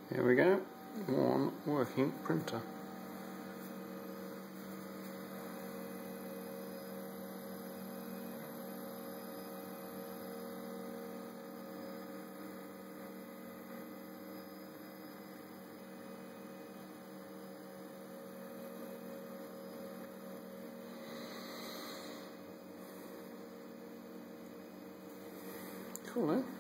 Here we go, one working printer. Cool, eh?